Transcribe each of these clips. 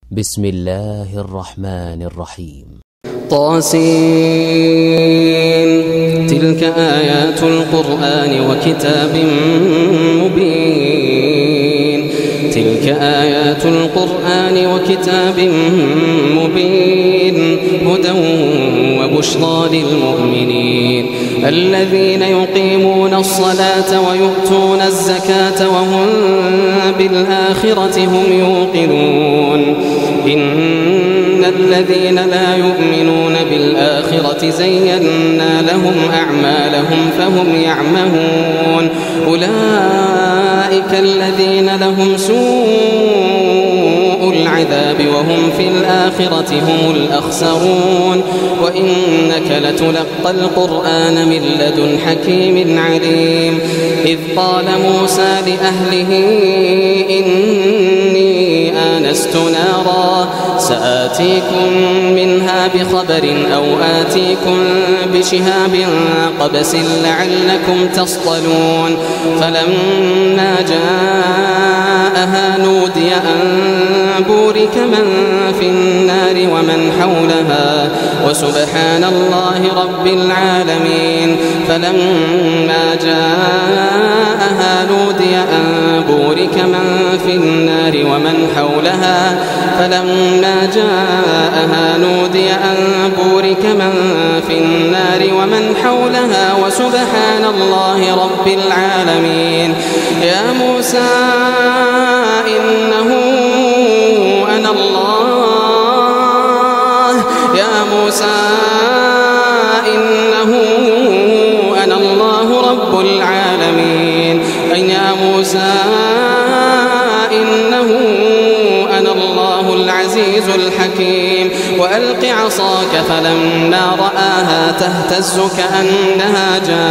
بسم الله الرحمن الرحيم. طاسين. تلك آيات القرآن وكتاب مبين. تلك آيات القرآن وكتاب مبين هدى وبشرى للمؤمنين الذين يقيمون الصلاة ويؤتون الزكاة وهم بالآخرة هم يوقنون. إن الذين لا يؤمنون بالآخرة زينا لهم أعمالهم فهم يعمهون. أولئك الذين لهم سوء العذاب وهم في الآخرة هم الأخسرون. وإنك لتلقى القرآن من لدن حكيم عليم. إذ قال موسى لأهله إني آنست نارا سآتيكم منها بخبر أو آتيكم بشهاب قبس لعلكم تصطلون. فلما جاءها نودي أن بورك من في النار ومن حولها وسبحان الله رب العالمين. فلما جاءها نودي أن بورك من في النار ومن حولها فلما جاءها نودي أن بورك من في النار ومن حولها وسبحان الله رب العالمين. يا موسى إنه أنا الله. يا موسى إنه أنا الله رب العالمين. يا موسى إنه أنا الله العزيز الحكيم. وألق عصاك فلما رآها تهتز كأنها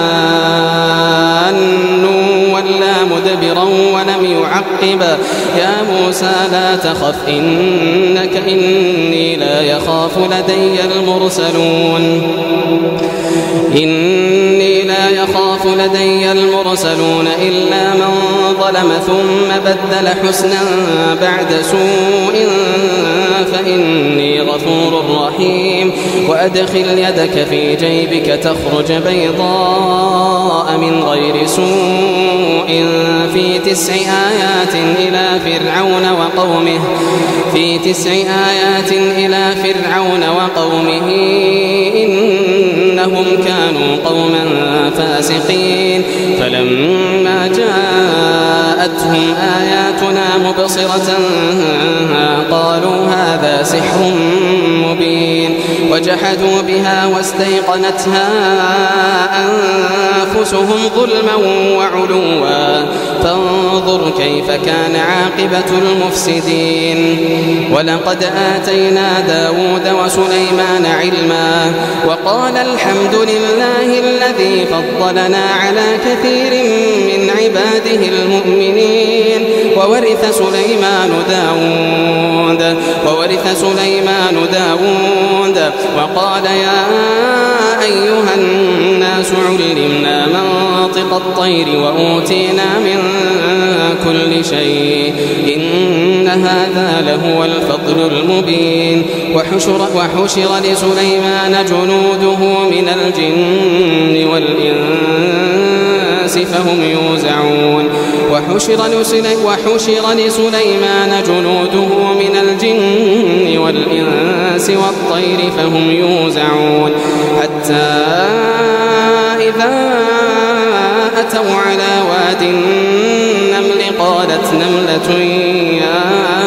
جان ولا مدبرا ولم يعقب. يا موسى لا تخف إني لا يخاف لدي المرسلون. إني لا يخاف لدي المرسلون إلا من ظلم ثم بدل حسنا بعد سوء فإني غفور رحيم. وأدخل يدك في جيبك تخرج بيضاء من غير سوء في 9 آيات إلى فرعون وقومه إنهم كانوا قوما فاسقين. فلما جاءتهم آياتنا مبصرة قالوا هذا سحر مبين. وجحدوا بها واستيقنتها أنفسهم ظلما وعلوا فانظر كيف كان عاقبة المفسدين. ولقد آتينا داود وسليمان علما وقال الحمد لله الذي فضلنا على كثير من عباده المؤمنين. وورث سليمان داود وقال يا أيها الناس علمنا منطق الطير وأوتينا من كل شيء إن هذا لهو الفضل المبين. وحشر لسليمان جنوده من الجن والإنس فهم يوزعون. وحشر لسليمان جنوده من الجن والإنس والطير فهم يوزعون. حتى إذا أتوا على واد النمل قالت نملة يا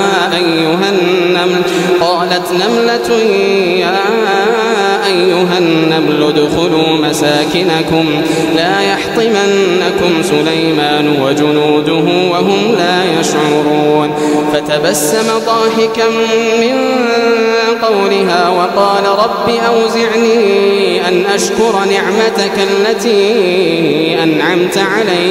أيها النمل ادخلوا مساكنكم لا يحطمنكم سليمان وجنوده وهم لا يشعرون. فتبسم ضاحكا من قولها وقال رب أوزعني أن أشكر نعمتك التي أنعمت علي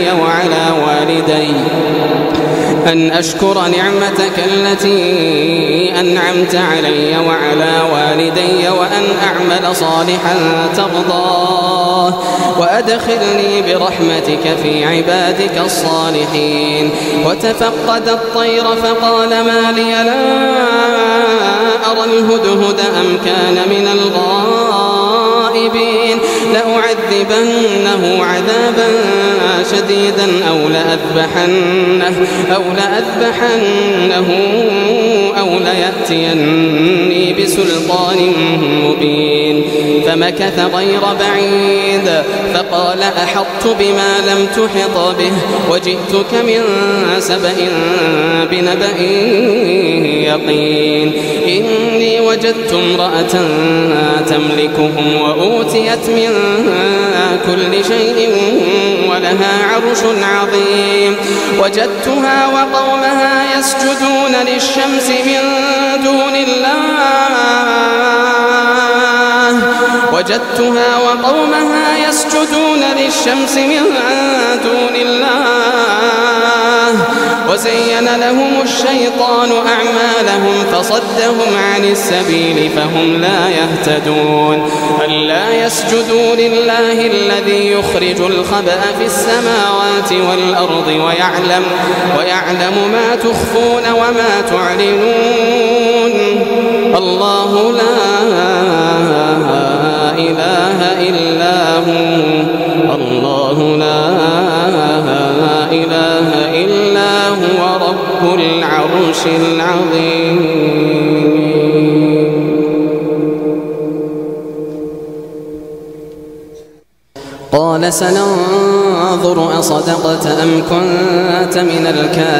وعلى والدي وأن أعمل صالحا ترضاه وأدخلني برحمتك في عبادك الصالحين. وتفقد الطير فقال ما لي لا أرى الهدهد أم كان من الغائبين لأعذبنه عذابا شديدا أو لأذبحنه أو ليأتيني بسلطان مبين. فمكث غير بعيد فقال أحطت بما لم تحط به وجئتك من سبأ بنبأ يقين. إني وجدت امرأة تملكهم وأوتيت من كل شيء ولها عرش عظيم. وجدتها وقومها يسجدون للشمس من دون الله وزين لهم الشيطان أعمالهم فصدهم عن السبيل فهم لا يهتدون. ألا يسجدوا لله الذي يخرج الخبأ في السماوات والأرض ويعلم ما تخفون وما تعلنون. الله لا إله إلا هو رب العرش العظيم. قال سننظر أصدقت أم كنت من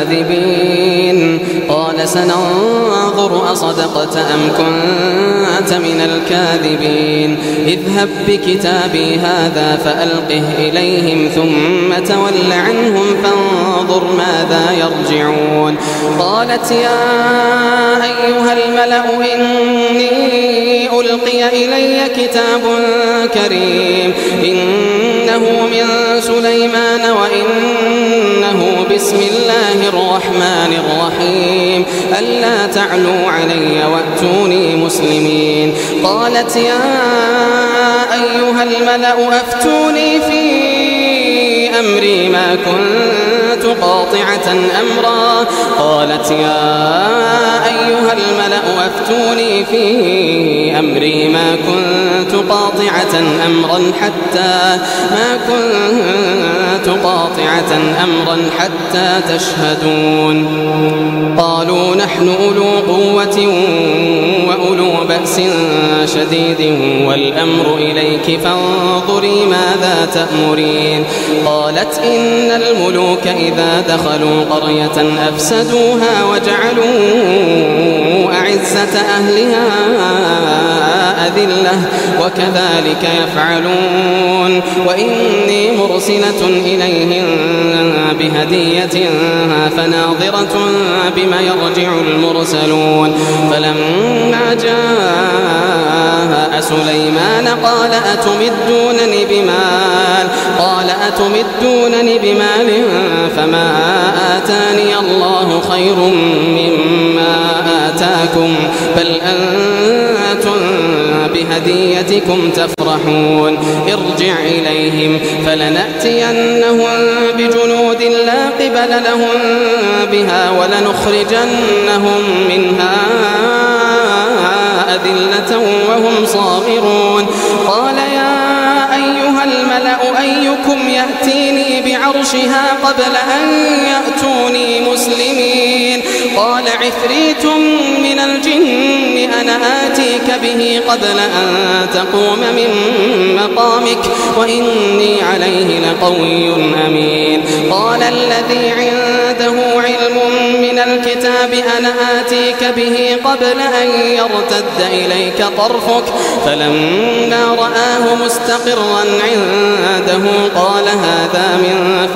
الكاذبين اذهب بكتابي هذا فألقه إليهم ثم تول عنهم فانظر ماذا يرجعون. قالت يا أيها الملأ إني ألقي إلي كتاب كريم إنه من سليمان وإنه بسم الله الرحمن الرحيم ألا تعلوا علي وأتوني مسلمين. قالت يا أيها الملأ أفتوني في أمري ما كنت قاطعة أمرا. قالت يا أيها الملأ أفتوني في أمري ما كنت قاطعة أمرا حتى تشهدون. قالوا نحن أولو قوة وأولو بأس شديد والأمر إليك فانظري ماذا تأمرين. قالت إن الملوك إذا دخلوا قرية أفسدوها وجعلوا أعزة أهلها أذلة وكذلك يفعلون. وإني مرسلة إليهم بهدية فناظرة بما يرجع المرسلون. فلما جاء سليمان قال أتمدونني بمال فما آتاني الله خير مما آتاكم بل أنتم بهديتكم تفرحون. ارجع إليهم فلنأتينهم بجنود لا قبل لهم بها ولنخرجنهم منها أذلة وهم صاغرون. قال يا أيها الملأ أيكم يأتيني بعرشها قبل أن يأتوني مسلمين. قال عفريت من الجن أنا آتيك به قبل أن تقوم من مقامك وإني عليه لقوي أمين. قال الذي عنده علم من الكتاب أنا آتيك به قبل أن يرتد إليك طرفك فلما رآه مستقرا عنده قال هذا من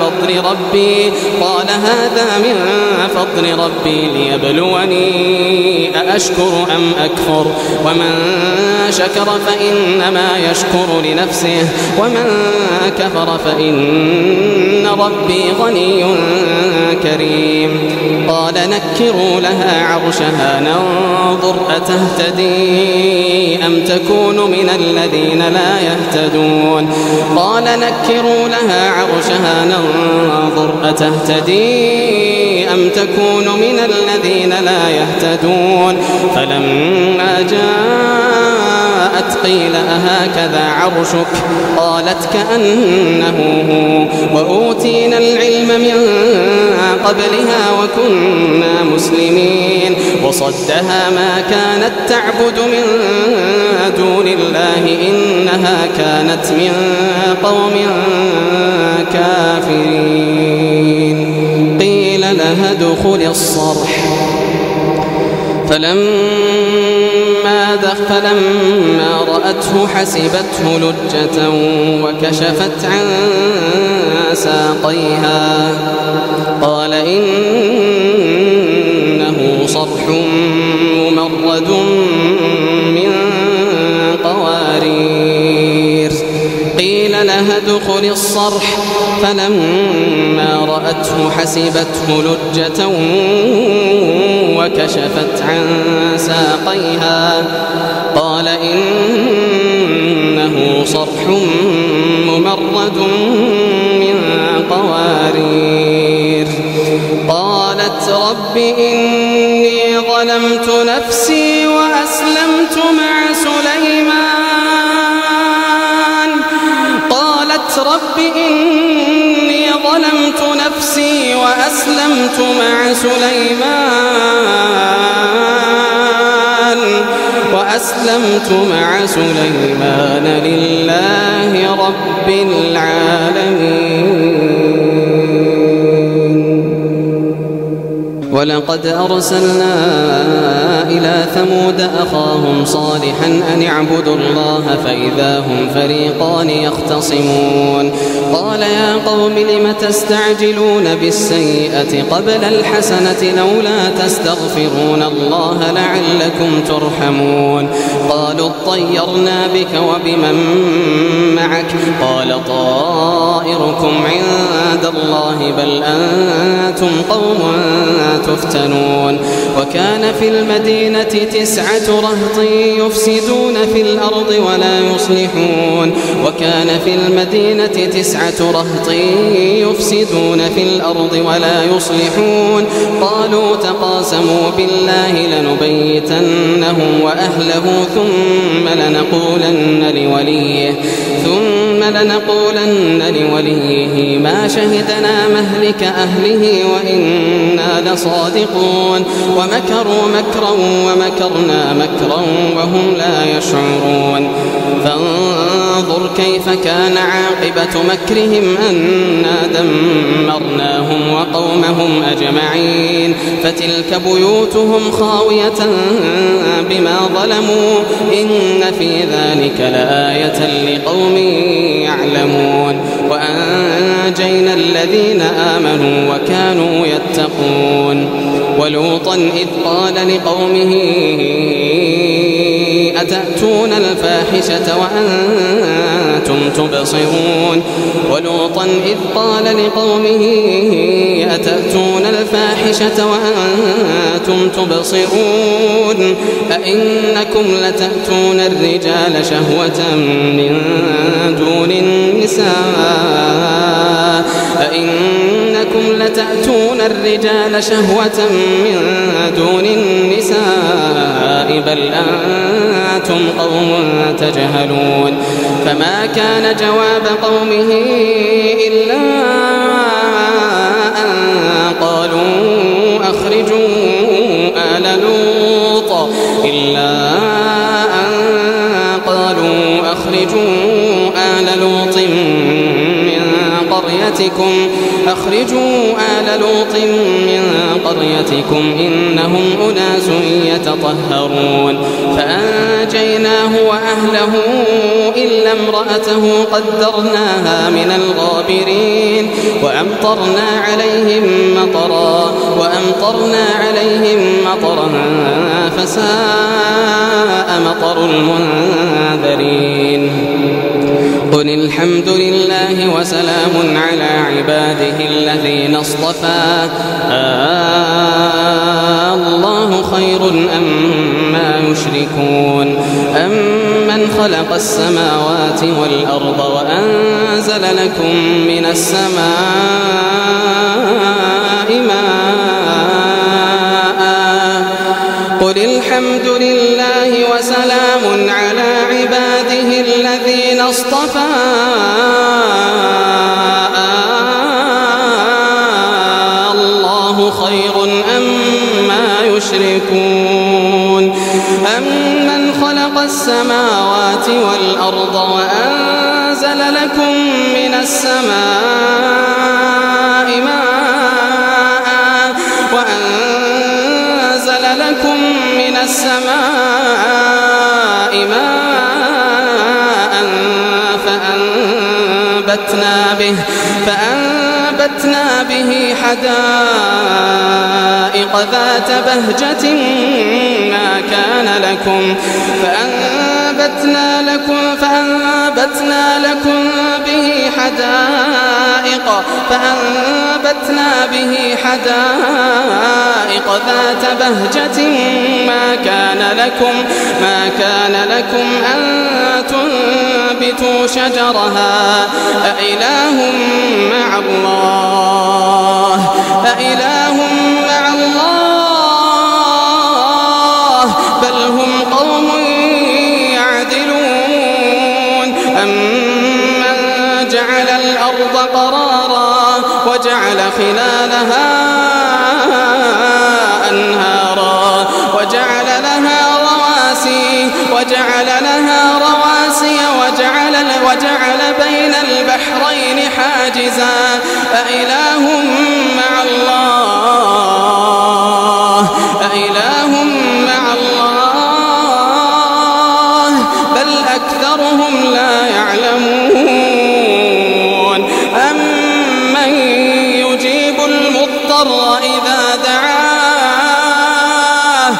فضل ربي ليبلوني أأشكر أم أكفر ومن شكر فإنما يشكر لنفسه ومن كفر فإن ربي غني كريم. قال نكروا لها عرشها ننظر أتهتدي أم تكون من الذين لا يهتدون. قال نكروا لها عرشها ننظر أتهتدي أم تكون من الذين لا يهتدون فلما جاءت قيل أهكذا عرشك قالت كأنه هو وأوتينا العلم من قبلها وكنا مسلمين وصدها ما كانت تعبد من دون الله إنها كانت من قوم كافرين قيل لها ادخل الصرح فلما رأته حسبته لجة وكشفت عن ساقيها قال إنه صرح ممرد من قوارير قيل لها ادخل الصرح فلما رأته حسبته لجة وكشفت عن ساقيها قال إنه صرح ممرد من قوارير قالت رب إني ظلمت نفسي وأسلمت مع سليمان رب إني ظلمت نفسي وأسلمت مع سليمان لله رب العالمين ولقد أرسلنا إلى ثمود أخاهم صالحا أن اعبدوا الله فإذا هم فريقان يختصمون قال يا قوم لم تستعجلون بالسيئة قبل الحسنة لولا تستغفرون الله لعلكم ترحمون قالوا اطيرنا بك وبمن معك قال طائركم عند الله بل أنتم قوم تفتنون وكان في المدينة 9 رهط يفسدون في الأرض ولا يصلحون قالوا تقاسموا بالله لنبيتنه وأهله ثم لنقولن لوليه ما شهدنا مهلك أهله وإنا لصادقون ومكروا مكرا ومكرنا مكرا وهم لا يشعرون فانظر كيف كان عاقبة مكرهم أنا دمرناهم وقومهم أجمعين فتلك بيوتهم خاوية بما ظلموا إن في ذلك لآية لقوم يعلمون وأنجينا الذين آمنوا وكانوا يتقون ولوطا إذ قال لقومه أتأتون الفاحشة وأنتم تبصرون أئنكم لتأتون الرجال شهوة من دون النساء بل أنتم قوم تجهلون فما كان جواب قومه إلا أن قالوا أخرجوا آل لوط من قريتكم إنهم أناس يتطهرون فأنجيناه وأهله إلا امرأته قدرناها من الغابرين وأمطرنا عليهم مطرا فساء مطر المنذرين قل الحمد لله وسلام على عباده الذين اصطفى الله خير أما يشركون أمن خلق السماوات والأرض وأنزل لكم من السماء ماء الحمد لله وسلام على عباده الذين اصطفى الله خير أما يشركون أمن خلق السماوات والأرض وأنزل لكم من السماء ماء فأنبتنا به حدائق ذات بهجة ما كان لكم فأنبتنا لكم به حدائق ذات بهجة ما كان لكم أن تنبتوا شجرها أإله مع الله بل هم قوم يعدلون أمن جعل الأرض قرارا وجعل خلالها أنهارا وجعل لها رواسي وجعل بين البحرين حاجزا أإله مع الله بل أكثرهم لا يعلمون أمن يجيب المضطر إذا دعاه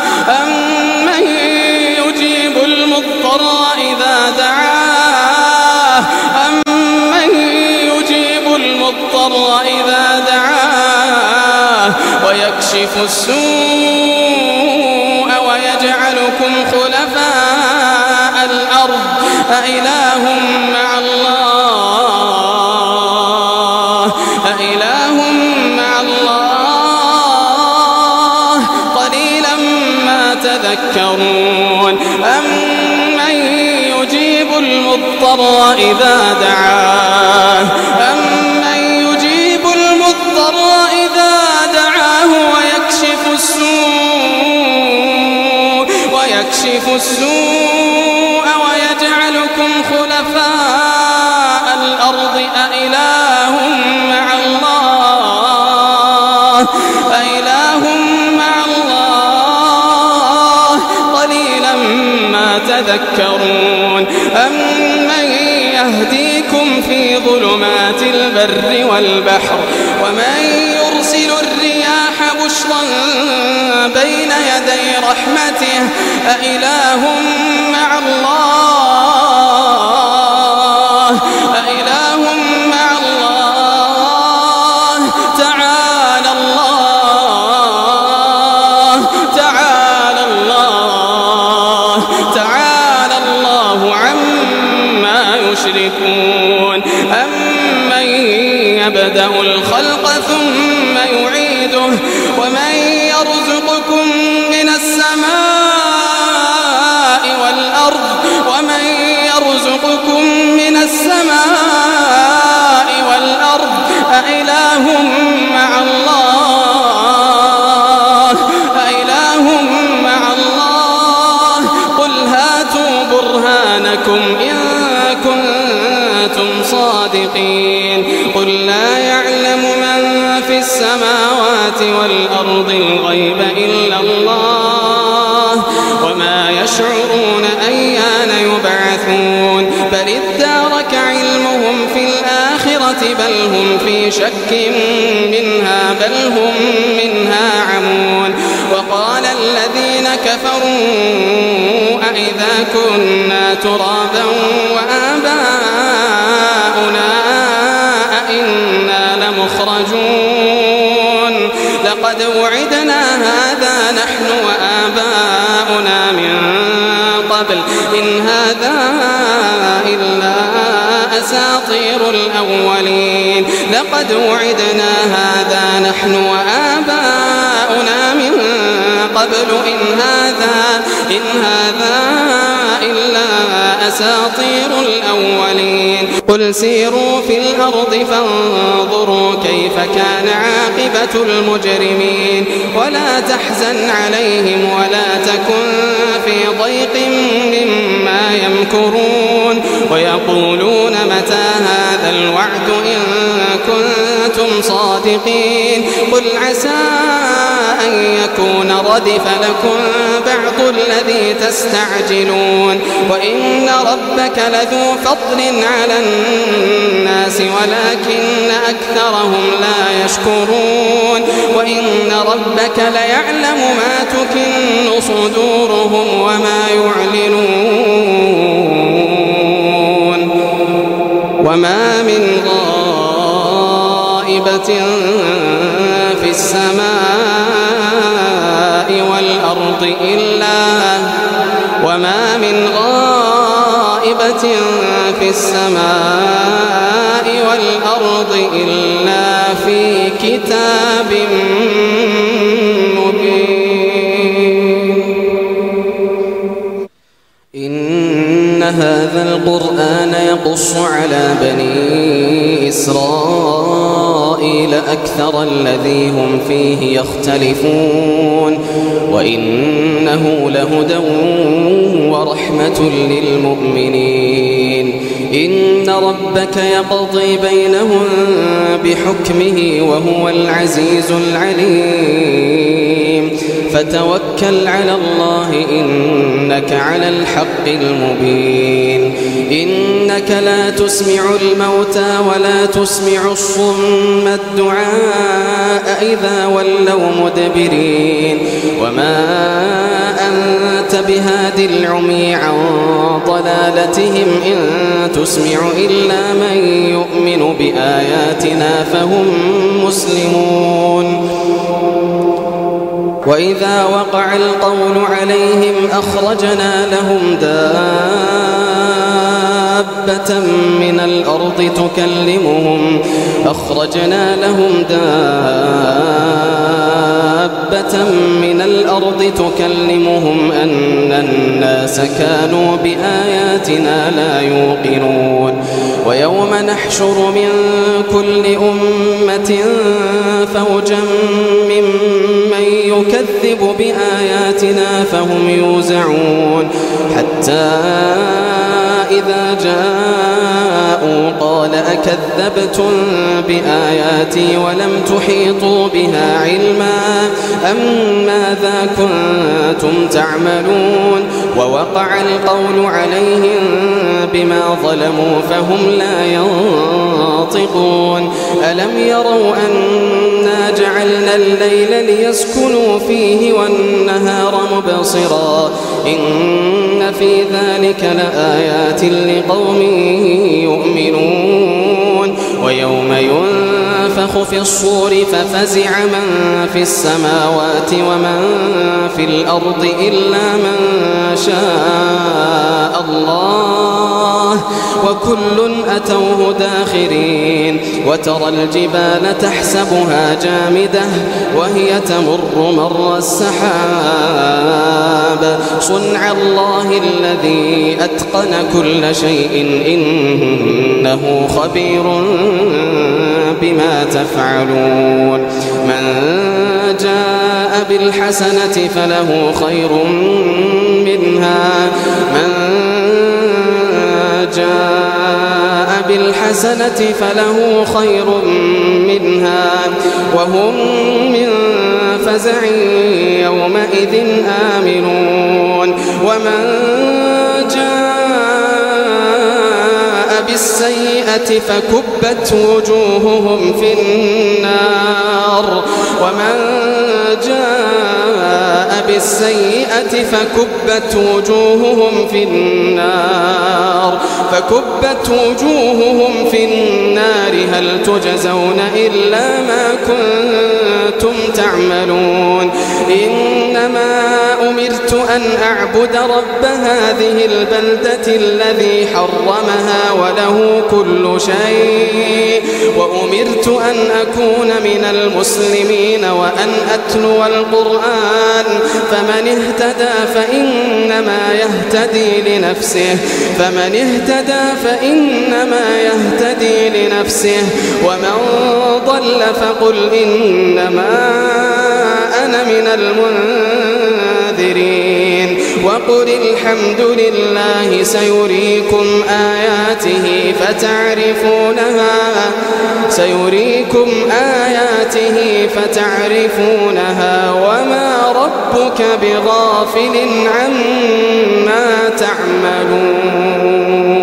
ويكشف السوء ويجعلكم خلفاء الأرض أإله مع الله قليلا ما تذكرون أمن يجيب المضطر إذا دعاه ويكشف السوء ويجعلكم خلفاء الأرض أإله مع الله قليلا ما تذكرون أمن يهديكم في ظلمات البر والبحر ومن يرسل الرياح بشرا بين يدي رحمته أإله مع الله تعالى الله عما يشركون أمن يبدأ الخلق ثم يعيده ومن يرزقكم من السماء والأرض أإله مع الله قل هاتوا برهانكم إن كنتم صادقين قل لا يعلم من في السماوات والأرض الغيب إلا الله وما يشعرون أيان يبعثون بل ادارك علمهم في الآخرة بل هم في شك منها بل هم منها عمون وقال الذين كفروا أئذا كنا ترابا وآباؤنا أئنا لمخرجون لقد وعدنا هذا نحن وآباؤنا من قبل إن هذا إلا أساطير الأولين لقد وعدنا هذا نحن وآباؤنا من قبل إن هذا إن هذا إلا أساطير الأولين قل سيروا في الأرض فانظروا كيف كان عاقبة المجرمين ولا تحزن عليهم ولا تكن في ضيق مما يمكرون ويقولون متى هذا الوعد إن كنتم صادقين قل عسى أن يكون ردف لكم بعض الذي تستعجلون وإن ربك لذو فضل على الناس ولكن أكثرهم لا يشكرون وإن ربك ليعلم ما تكن صدورهم وما يعلنون وما من غائبة في السماء والأرض إلا في كتاب مبين إن هذا القرآن يقص على بني إسرائيل أكثر الذي هم فيه يختلفون وإنه لهدى ورحمة للمؤمنين إن ربك يقضي بينهم بحكمه وهو العزيز العليم فتوكل على الله إنك على الحق المبين إنك لا تسمع الموتى ولا تسمع الصم الدعاء إذا ولوا مدبرين وما أنت بهاد العمي عن ضلالتهم إن تسمع إلا من يؤمن بآياتنا فهم مسلمون وإذا وقع القول عليهم أخرجنا لهم دابة من الأرض تكلمهم أن الناس كانوا بآياتنا لا يوقنون ويوم نحشر من كل أمة فوجا ممن يكذب بآياتنا فهم يوزعون حتى إذا جاءوا قال أكذبتم بآياتي ولم تحيطوا بها علما أم ماذا كنتم تعملون ووقع القول عليهم بما ظلموا فهم لا ينطقون ألم يروا أنا جعلنا الليل ليسكنوا فيه والنهار مبصرا إن في ذلك لآيات لقوم يؤمنون ويوم ينفخ في الصور ففزع من في السماوات ومن في الأرض إلا من شاء الله وكل أتوه داخرين وترى الجبال تحسبها جامدة وهي تمر مر السحاب صنع الله الذي أتقن كل شيء إنه خبير بما تفعلون من جاء بالحسنة فله خير منها وهم من فزع يومئذ آمنون ومن جاء بالسيئة فكبت وجوههم في النار هل تجزون إلا ما كنتم كنتم تعملون إنما أمرت أن أعبد رب هذه البلدة الذي حرمها وله كل شيء وأمرت أن أكون من المسلمين وأن أتلو القرآن فمن اهتدى فإنما يهتدي لنفسه ومن ضل فقل إنما أنا من المنذرين وقل الحمد لله سيريكم آياته فتعرفونها وما ربك بغافل عما تعملون.